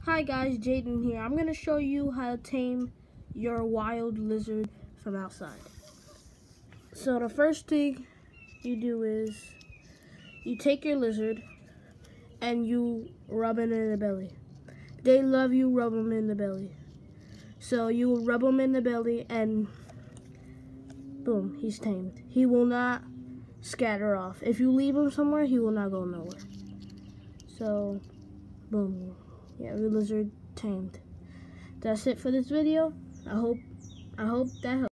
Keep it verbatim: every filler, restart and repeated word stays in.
Hi guys, Jaden here. I'm going to show you how to tame your wild lizard from outside. So the first thing you do is you take your lizard and you rub it in the belly. They love you rub them in the belly. So you rub them in the belly and boom, he's tamed. He will not scatter off. If you leave him somewhere, he will not go nowhere. So boom. Yeah, the lizard tamed. That's it for this video. I hope I hope that helped.